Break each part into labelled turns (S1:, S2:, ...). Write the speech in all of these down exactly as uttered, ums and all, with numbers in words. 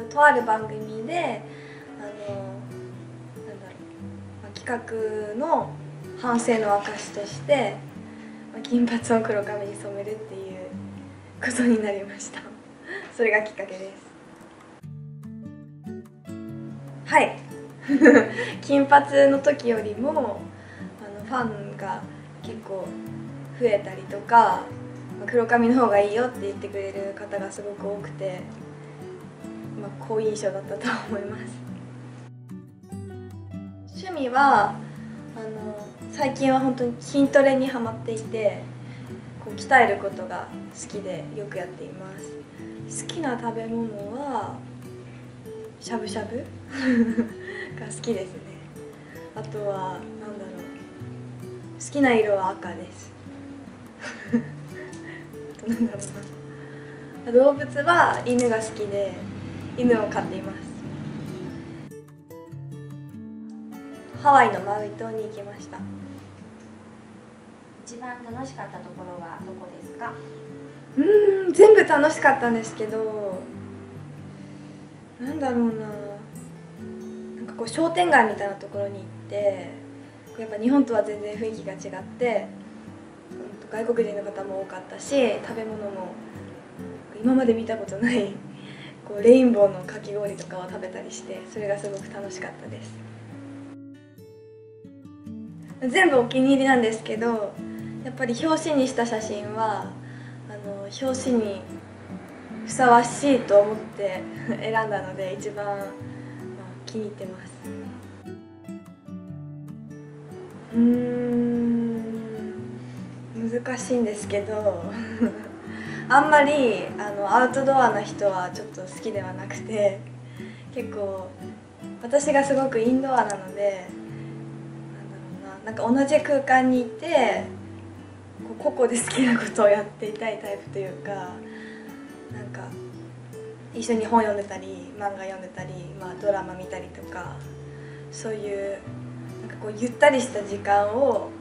S1: とある番組であのなんだろう、まあ、企画の反省の証として、まあ、金髪を黒髪に染めるっていうことになりました。それがきっかけです。はい金髪の時よりもあのファンが結構増えたりとか、黒髪の方がいいよって言ってくれる方がすごく多くて、まあ、好印象だったと思います。趣味はあの最近は本当に筋トレにハマっていて、こう鍛えることが好きでよくやっています。好きな食べ物はしゃぶしゃぶが好きですね。あとはなんだろう、好きな色は赤ですあとなんだろうな、動物は犬が好きで犬を飼っています。ハワイのマウイ島に行きました。
S2: 一番楽しかったところはどこですか？
S1: うーん、全部楽しかったんですけど、なんだろうな、なんかこう商店街みたいなところに行って、やっぱ日本とは全然雰囲気が違って、外国人の方も多かったし、食べ物も今まで見たことないこうレインボーのかき氷とかを食べたりして、それがすごく楽しかったです。全部お気に入りなんですけど、やっぱり表紙にした写真はあの表紙にふさわしいと思って選んだので、一番、まあ、気に入ってます。うーん、難しいんですけどあんまりあのアウトドアな人はちょっと好きではなくて、結構私がすごくインドアなので、なんか同じ空間にいてこう個々で好きなことをやっていたいタイプというか、なんか一緒に本読んでたり漫画読んでたり、まあ、ドラマ見たりとか、そういうなんかこうゆったりした時間を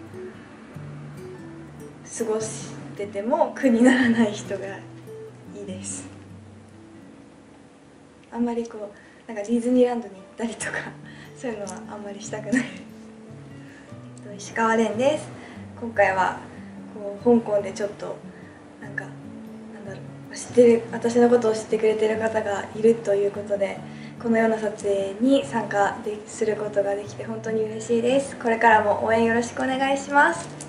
S1: 過ごしてても苦にならない人がいいです。あんまりこうなんかディズニーランドに行ったりとかそういうのはあんまりしたくない石川蓮です。今回はこう香港でちょっとなんかなんだろう、知ってる私のことを知ってくれてる方がいるということで、このような撮影に参加ですることができて本当に嬉しいです。これからも応援よろしくお願いします。